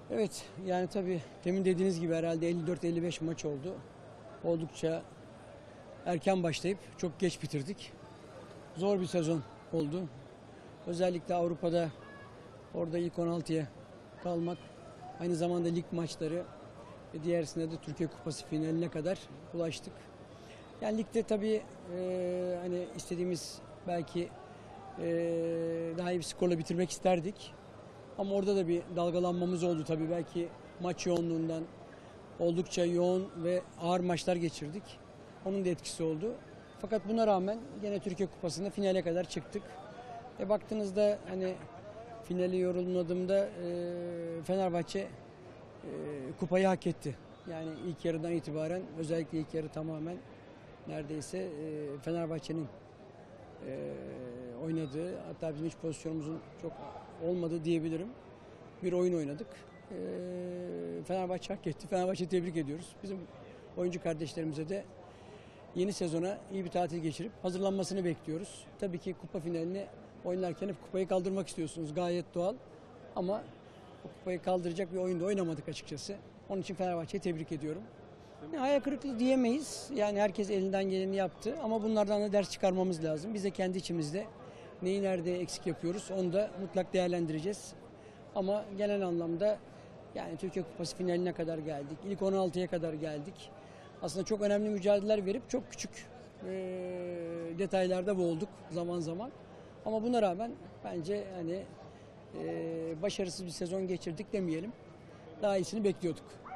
Evet, yani tabii demin dediğiniz gibi herhalde 54-55 maç oldu. Oldukça erken başlayıp çok geç bitirdik. Zor bir sezon oldu. Özellikle Avrupa'da orada ilk 16'ya kalmak, aynı zamanda lig maçları ve diğerisinde de Türkiye Kupası finaline kadar ulaştık. Yani ligde tabii hani istediğimiz belki daha iyi bir skorla bitirmek isterdik. Ama orada da bir dalgalanmamız oldu tabii. Belki maç yoğunluğundan oldukça yoğun ve ağır maçlar geçirdik. Onun da etkisi oldu. Fakat buna rağmen gene Türkiye Kupası'nda finale kadar çıktık. Baktığınızda hani finali yorumladığımda Fenerbahçe kupayı hak etti. Yani ilk yarıdan itibaren özellikle ilk yarı tamamen neredeyse Fenerbahçe'nin oynadığı, hatta bizim hiç pozisyonumuzun çok olmadığı diyebilirim. Bir oyun oynadık. Fenerbahçe hak etti. Fenerbahçe'yi tebrik ediyoruz. Bizim oyuncu kardeşlerimize de yeni sezona iyi bir tatil geçirip hazırlanmasını bekliyoruz. Tabii ki kupa finalini oynarken hep kupayı kaldırmak istiyorsunuz. Gayet doğal. Ama o kupayı kaldıracak bir oyunda oynamadık açıkçası. Onun için Fenerbahçe'yi tebrik ediyorum. Hayal kırıklığı diyemeyiz. Yani herkes elinden geleni yaptı ama bunlardan da ders çıkarmamız lazım. Biz de kendi içimizde neyi nerede eksik yapıyoruz onu da mutlak değerlendireceğiz. Ama genel anlamda yani Türkiye Kupası finaline kadar geldik. İlk 16'ya kadar geldik. Aslında çok önemli mücadeleler verip çok küçük detaylarda boğulduk zaman zaman. Ama buna rağmen bence hani başarısız bir sezon geçirdik demeyelim. Daha iyisini bekliyorduk.